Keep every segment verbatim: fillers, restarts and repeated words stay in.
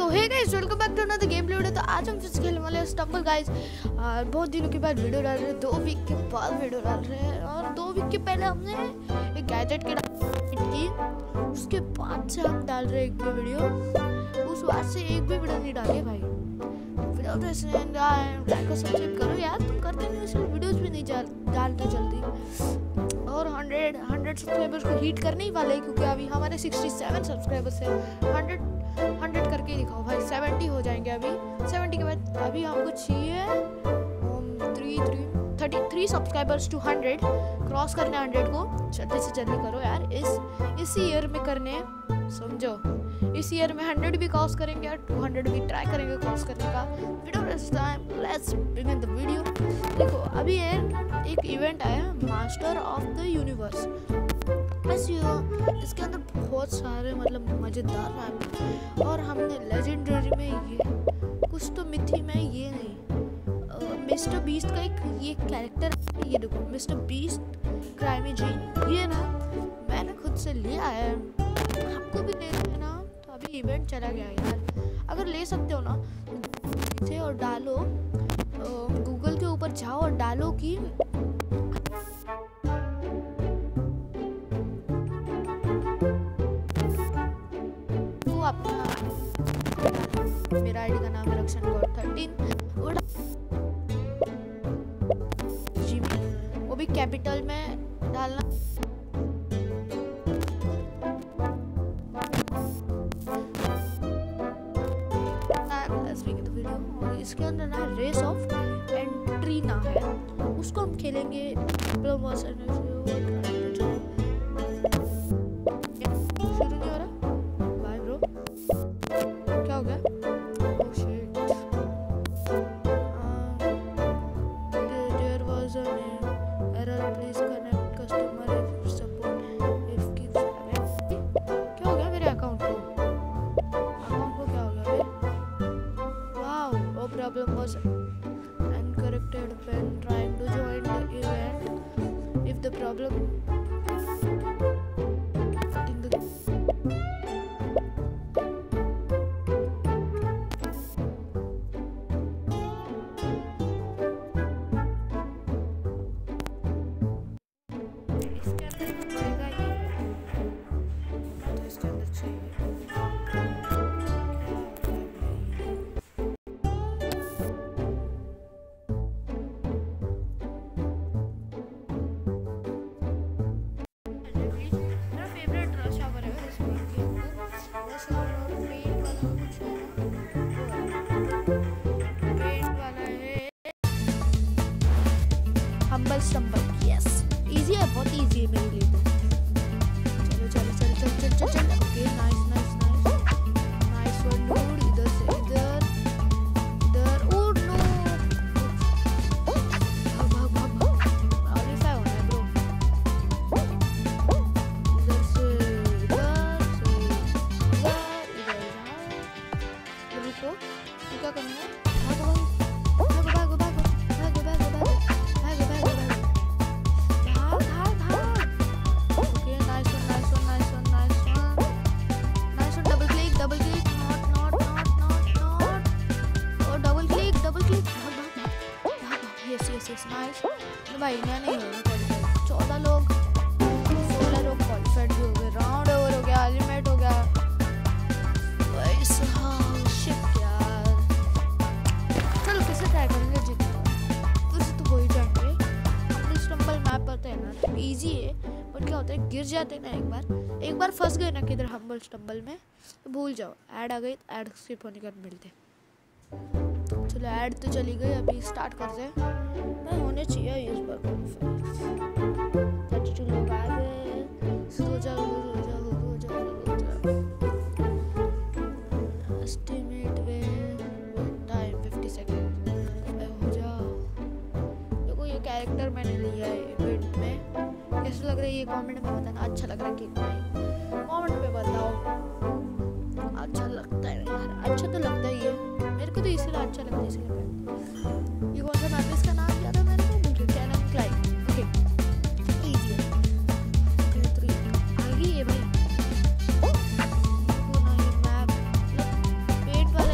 Hey guys, welcome back to another gameplay video. तो आज हम फिर से खेलने वाले हैं स्टम्बल गाइस। बहुत दिनों के बाद वीडियो डाल रहे हैं, दो वीक के बाद वीडियो डाल रहे हैं। और दो वीक के पहले हमने एक गैजेट की की उसके बाद से हम डाल रहे हैं एक भी वीडियो। उस बाद से एक भी वीडियो नहीं डाले भाई। वीडियो तो ऐसे लाइक और सब्सक्राइब करो यार, तुम करते नहीं, इसलिए वीडियोस भी नहीं डालते जल्दी। और हंड्रेड हंड्रेड सब्सक्राइबर्स को हिट करने ही वाले हैं, क्योंकि अभी हमारे सिक्सटी सेवन सब्सक्राइबर्स है। हंड्रेड हंड्रेड करके दिखाओ भाई, सेवेंटी हो जाएंगे अभी। सेवेंटी के बाद अभी हमको चाहिए three three thirty three subscribers two hundred cross करने। हंड्रेड को जल्दी से जल्दी करो यार, इस इसी ईयर में करने, समझो। इस ईयर में हंड्रेड भी क्रॉस करेंगे और टू हंड्रेड भी ट्राई करेंगे क्रॉस करने का। Video time, let's begin the video. देखो अभी है एक इवेंट आया, मास्टर ऑफ द यूनिवर्स। इसके अंदर बहुत सारे मतलब मज़ेदार रैप, और हमने लेजेंडरी में ये कुछ तो मिथी में ये नहीं, मिस्टर बीस्ट का एक ये कैरेक्टर है। ये देखो मिस्टर बीस्ट क्राइमी जी, ये ना मैंने खुद से लिया है, आपको भी लेना है ना। तो अभी इवेंट चला गया यार, अगर ले सकते हो ना इसे और डालो, गूगल के ऊपर जाओ और डालो कि मेरा आईडी का नाम है रक्षण गौर थर्टीन, जी वो भी कैपिटल में डालना। और इसके अंदर ना रेस ऑफ एंट्री ना है, उसको हम खेलेंगे। Problem was uncorrected when trying to join the event. If the problem in the इसके अंदर चलेगा ये, तो इसके अंदर चाहिए। हम्बल स्टम्बल, यस इजी है, बहुत इजी है मेरे लिए तो। चलो चलो चलो चलो चलो चलो चलो okay, nice nice nice nice one dude. इधर से इधर इधर, ओह नो, भाग भाग भाग भाग, क्वालिफाई होना है ब्रो। इधर से इधर से इधर इधर इधर रुको, क्या करना है? भागो भागो भागो भागो भागो भागो भागो भागो भाई। मैं नहीं हो रहा चौदह लोग, सोलह लोग क्वालिफाइड भी हो गए, राउंड ओवर हो गया, एलिमिनेट हो गया। शिट यार, चलो कैसे ट्राई करेंगे, जीतना फिर से तो हो ही जाएंगे। अपने स्टम्बल मैप पर है ना, तो ईजी है, बट क्या होता है गिर जाते ना एक बार एक बार फंस गए ना किधर हम्बल स्टम्बल में, तो भूल जाओ। ऐड आ गई, ऐड स्किप होने के बाद मिलते। चलो ऐड तो चली गई, अभी स्टार्ट करते हैं। मैं होने चाहिए इस बार थर्टी टू लोग आ गए। हो जाओ हो जाओ हो जाओ हो जाओ। एस्टिमेट में टाइम फिफ्टी सेकेंड हो जाओ। देखो ये कैरेक्टर मैंने लिया है इवेंट में, कैसा लग रहा है ये कमेंट में बताना। अच्छा लग रहा है कि नहीं, कमेंट में बताओ। अच्छा लगता है यार, अच्छा तो लगता ही है मेरे को, तो इसलिए अच्छा लगता है इसलिए। ये कौन सा मैप, इसका नाम क्या था मैंने भूल गया, कैनन क्लाइव। ओके इजी है, ओके थ्री आ गई है भाई। वो ना ये मैप पेट वाला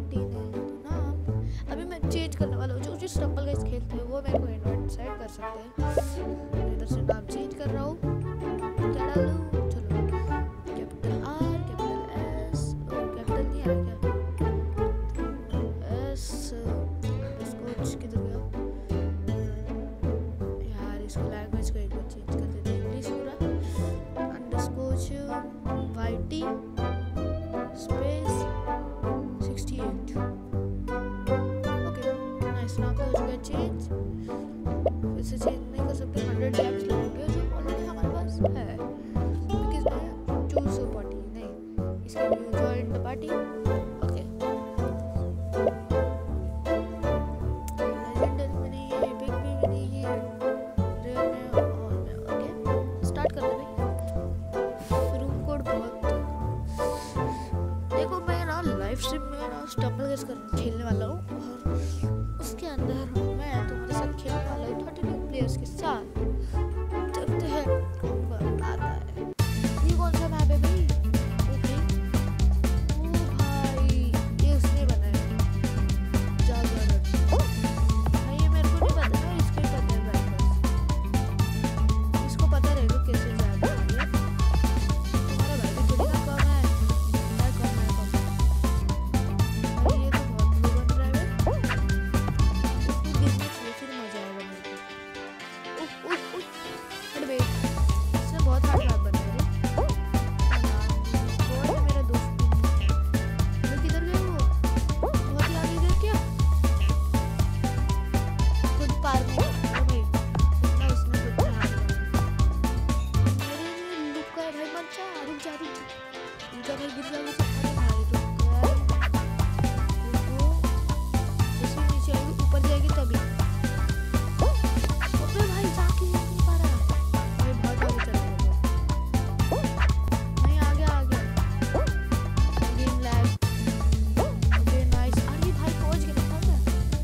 सेवनटीन है तो ना अभी मैं चेंज करने वाला हूँ। जो जो स्टम्बल गाइस खेलते हैं वो मेरे को इनवाइट सेट कर सकते हैं। इधर से नाम चेंज कर रहा हूँ, क्या डालूँ? चलो capital R, capital S, capital नहीं आ क्या एस, इसको किधर गया यार? इसको लैंग्वेज को एक बार चेंज कर देते हैं, इंग्लिश पूरा। Underscore YT space sixty eight. Okay nice, नाम तो हो चुका है चेंज। फिर से चेंज नहीं कर सकते, हंड्रेड लैब्स लगेंगे जो ऑलरेडी हमारे पास है। क्योंकि इसमें चूज पार्टी नहीं, इसके लिए join the party. Okay legendary में नहीं है, बिग बी में नहीं है, रेयर में और में। ओके स्टार्ट कर दे भाई। रूम कोड बहुत देखो, मैं ना लाइव स्ट्रीम में ना स्टम्बल गाइस कर खेलने वाला हूँ और उसके अंदर मैं तुम्हारे साथ खेलने वाला हूँ थर्टी टू प्लेयर्स के साथ। देखते हैं कौन आता है। ये कौन सा मैप है भाई? ओके ओ भाई ये उसने बनाया जागरण। भाई ये मेरे को नहीं पता ना, इसको ही पता है भाई, बस इसको पता रहेगा कैसे जाना है। तुम्हारा भाई भी थोड़ी ना कम है, मैं कम है कम। भाई ये तो बहुत लो बन रहा है, उसको गिरने चाहिए फिर मजा आएगा मेरे को। उफ उफ उफ अरे भाई इसने बहुत हार्ड मैप बनाया है। कौन है मेरा दोस्त? वो किधर गया? वो बहुत ही आगे गया क्या? खुद पार में गया भाई, इतना उसने खुद में हार बनाया। मेरे में लुक का है भाई, मत जा, रुक जा रुक जा रुक जा भाई, गिर जा गिर जा। अरे भाई रुक यार, रुको, जैसे नीचे आएगी ऊपर जाएगी तभी। अबे भाई जाके नहीं पा रहा भाई, बहुत आगे चल रहा है। नहीं आ गया आ गया गेम लैग। Okay nice. अरे भाई पहुंच गया था मैं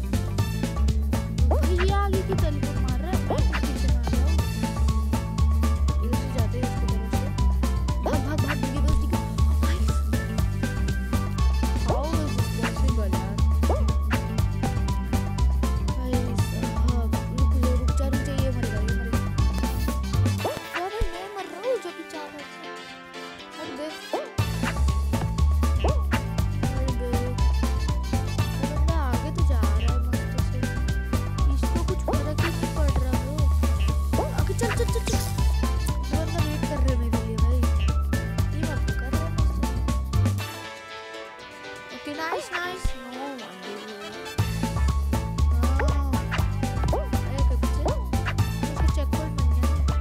भाई, ये आगे की तेलुगु मार रहा है, मैं पीछे मार रहा हूँ। इधर से जाते हैं इसकी तरफ से, भाग भाग भाग डिगी बस डिगी भाई। हाउ इज दिस पॉसिबल यार? भाई साहब रुक जा रुक जा रुक जा, ये मरेगा ये मरेगा। अरे मैं मर रहा हूँ जब भी चाह रहा हूँ। अरे देख अरे देख वो बंदा आगे तो जा रहा है मस्त से, इसको कुछ फर्क ही नहीं पड़ रहा ब्रो। आगे चल चल चल चल, वो बंदा वेट कर रहे मेरे लिए भाई, ये मत कर रहा है मुझसे। Okay nice nice. नो अरे कब से उसको चेक पॉइंट बन गया ना।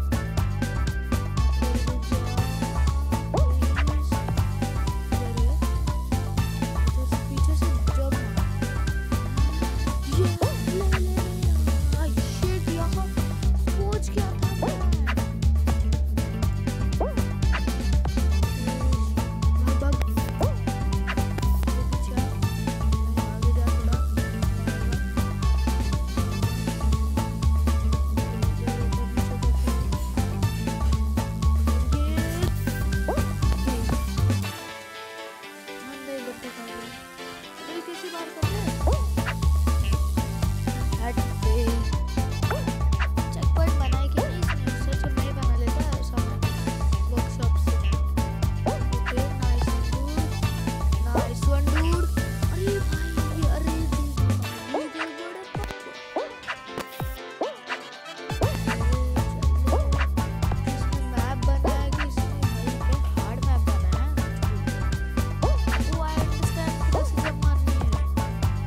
पीछे से जब ये ले ले ले शिट, यहाँ पहुंच गया था मैं। भाग भाग पीछे आ, आगे जा थोड़ा। कैसी बात कर रहे हैं? चेक पॉइंट बनाए कि नहीं इसने? सच में नहीं बना लेता है सामान वर्कशॉप से। Okay nice dude, nice one dude. अरे भाई अरे ये क्या बड़ा इसने मैप बनाया कि इसने भाई क्या हार्ड मैप बनाया है। वो आई अंडरस्टैंड कैसे जब मारनी है।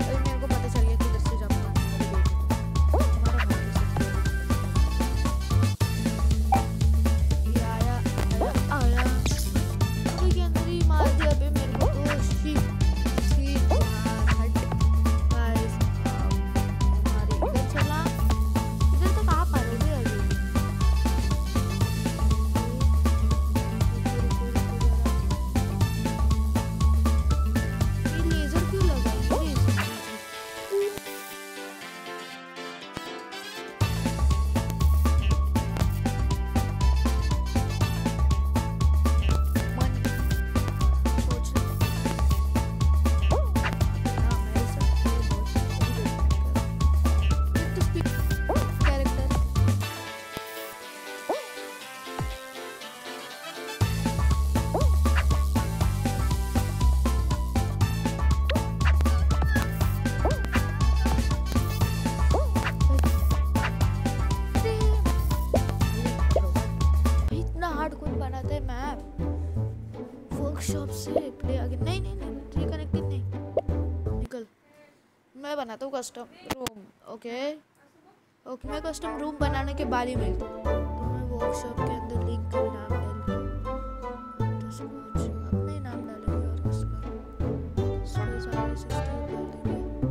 मैं बनाता हूँ कस्टम रूम। ओके ओके मैं कस्टम रूम बनाने के बाद ही मिलता हूँ। तो मैं वर्कशॉप के अंदर लिंक का नाम डाल तो कुछ अपना ही नाम डालेंगे और इसका इसको सारे सिस्टम डाल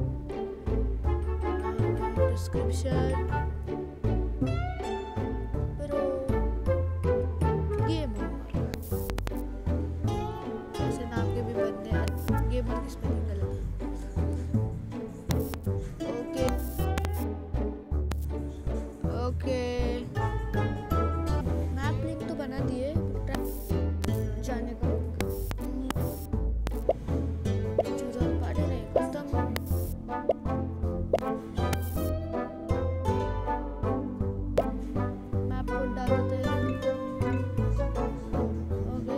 देंगे। डिस्क्रिप्शन प्रो गेमर, ऐसे नाम के भी बनने हैं। गेमर की स्पेलिंग गलत है। ओके ओके मैप लिंक तो बना दिए जाने का। चूजा पार्टी नहीं कस्टम मैप कोड डाल देते हैं। ओके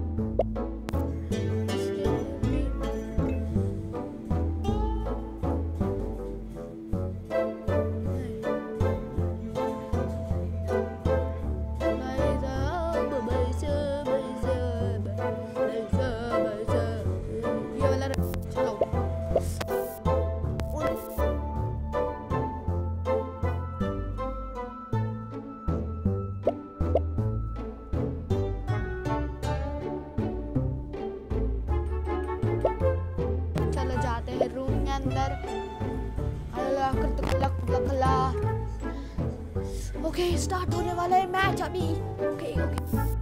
रूम के अंदर ओके स्टार्ट होने वाला है मैच अभी। Okay okay